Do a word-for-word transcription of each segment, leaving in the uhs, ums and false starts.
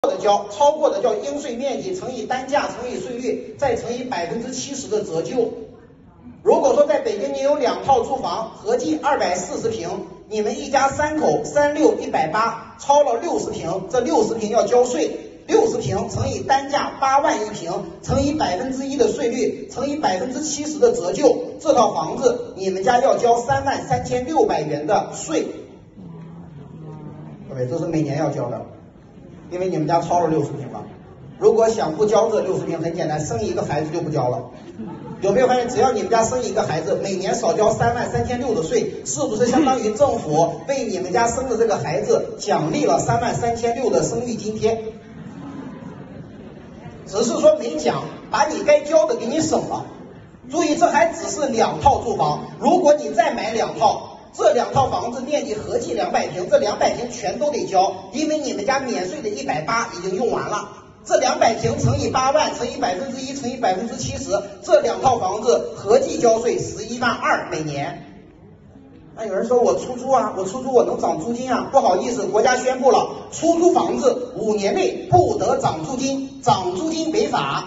的交，超过的叫应税面积乘以单价乘以税率，再乘以百分之七十的折旧。如果说在北京你有两套住房，合计二百四十平，你们一家三口，三六一百八，超了六十平，这六十平要交税。 六十平乘以单价八万一平，乘以百分之一的税率，乘以百分之七十的折旧，这套房子你们家要交三万三千六百元的税。各位，这是每年要交的，因为你们家超了六十平了。如果想不交这六十平，很简单，生一个孩子就不交了。有没有发现，只要你们家生一个孩子，每年少交三万三千六的税，是不是相当于政府为你们家生的这个孩子奖励了三万三千六的生育津贴？ 只是说没讲，把你该交的给你省了。注意，这还只是两套住房，如果你再买两套，这两套房子面积合计两百平，这两百平全都得交，因为你们家免税的一百八已经用完了。这两百平乘以八万乘以百分之一乘以百分之七十，这两套房子合计交税十一万二每年。 那有人说我出租啊，我出租我能涨租金啊？不好意思，国家宣布了，出租房子五年内不得涨租金，涨租金违法。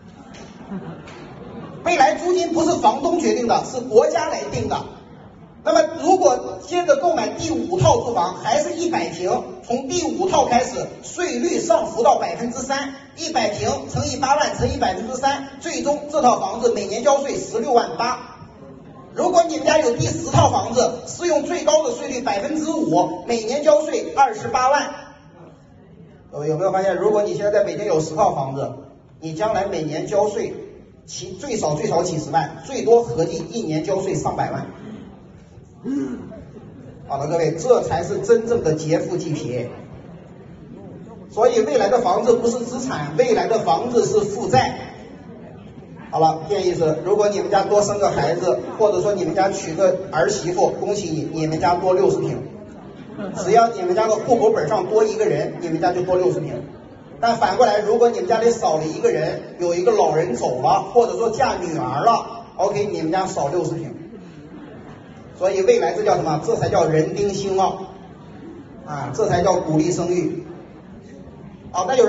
未来租金不是房东决定的，是国家来定的。那么如果接着购买第五套住房，还是一百平，从第五套开始，税率上浮到百分之三，一百平乘以八万乘以百分之三，最终这套房子每年交税十六万八。 如果你们家有第十套房子，适用最高的税率百分之五，每年交税二十八万。各位有没有发现，如果你现在在北京有十套房子，你将来每年交税，其最少最少几十万，最多合计一年交税上百万。好了，各位，这才是真正的劫富济贫。所以未来的房子不是资产，未来的房子是负债。 好了，建议是，如果你们家多生个孩子，或者说你们家娶个儿媳妇，恭喜你，你们家多六十平。只要你们家的户口本上多一个人，你们家就多六十平。但反过来，如果你们家里少了一个人，有一个老人走了，或者说嫁女儿了 ，OK， 你们家少六十平。所以未来这叫什么？这才叫人丁兴旺啊，这才叫鼓励生育。好，那有人。